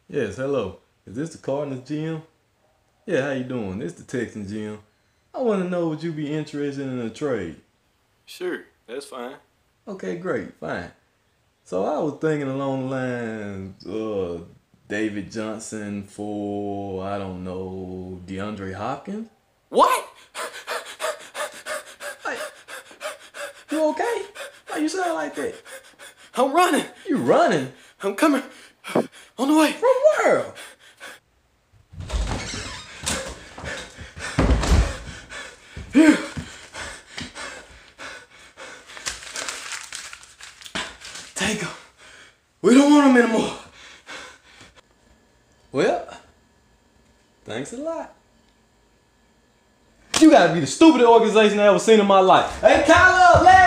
Yes, hello. Is this the Cardinals GM? Yeah, how you doing? This the Texans GM. I want to know would you be interested in a trade? Sure, that's fine. Okay, great, fine. So I was thinking along the lines, David Johnson for, I don't know, DeAndre Hopkins? What? Like, you okay? Why you sound like that? I'm running. You running? I'm coming. On the way. From where? Here. Take him. We don't want him anymore. Well, thanks a lot. You gotta be the stupidest organization I ever seen in my life. Hey, Tyler,